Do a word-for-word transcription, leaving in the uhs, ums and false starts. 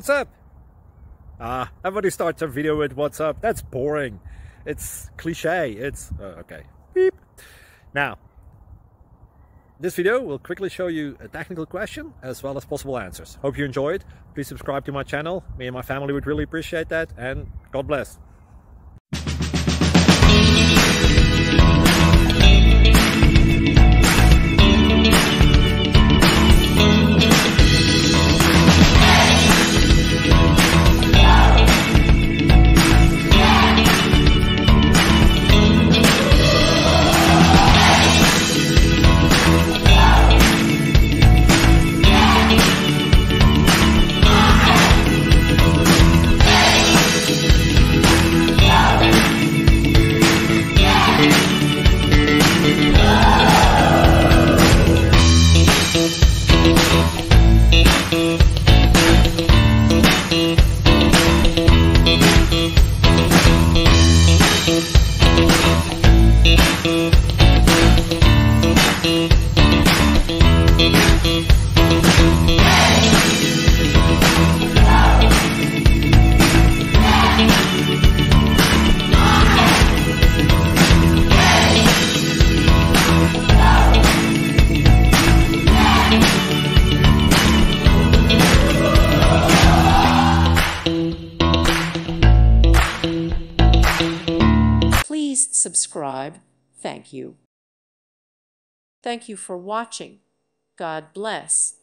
What's up? Ah, everybody starts a video with what's up. That's boring. It's cliche. It's... Uh, okay. Beep. Now, this video will quickly show you a technical question as well as possible answers. Hope you enjoyed. Please subscribe to my channel. Me and my family would really appreciate that. And God bless. Please subscribe. Thank you. Thank you for watching. God bless.